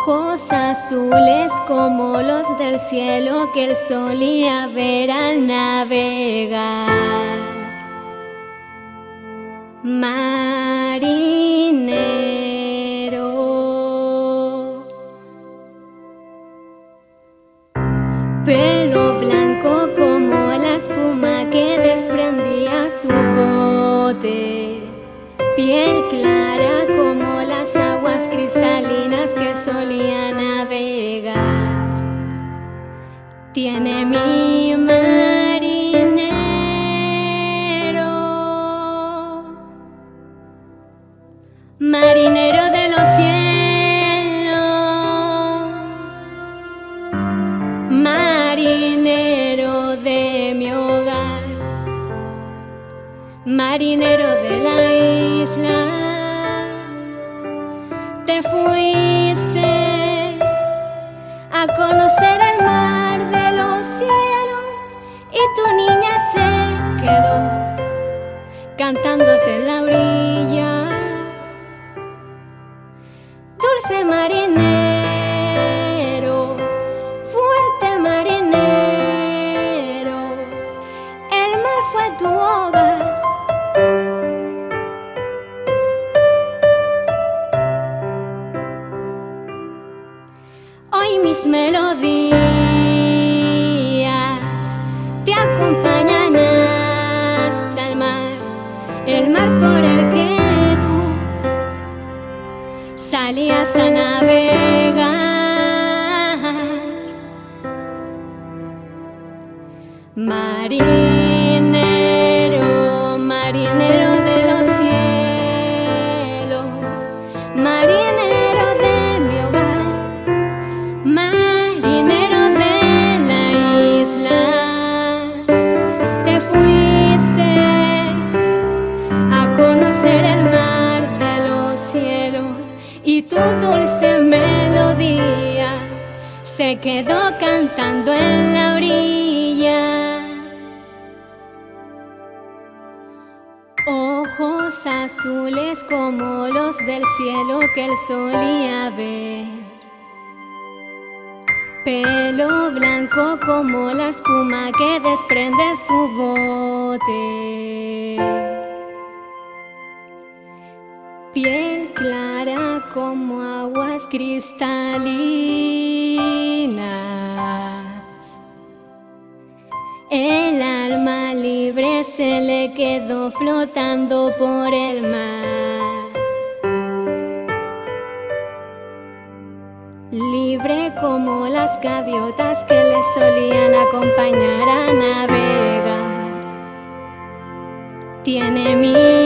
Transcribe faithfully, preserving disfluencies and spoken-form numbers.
Ojos azules como los del cielo que él solía ver al navegar. Marinero, pelo blanco como la espuma que desprendía su bote, piel clara como las aguas cristalinas que solía navegar. Tiene mi marinero, marinero de los cielos, marinero de mi hogar, marinero de la isla. Te fuiste a conocer el mar de los cielos y tu niña se quedó cantándote en la orilla. Dulce marinero, fuerte marinero, el mar fue tu hogar. Hoy mis melodías te acompañan hasta el mar, el mar por el que tú salías a navegar. Marinero, marinero de los cielos, marinero de mi hogar, marinero de la isla. Te fuiste a conocer el mar de los cielos y tu dulce melodía se quedó cantando en la orilla. Ojos azules como los del cielo que él solía ver, pelo blanco como la espuma que desprende su bote, piel clara como aguas cristalinas. El alma libre se le quedó flotando por el mar, libre como las gaviotas que le solían acompañar a navegar. Tiene mi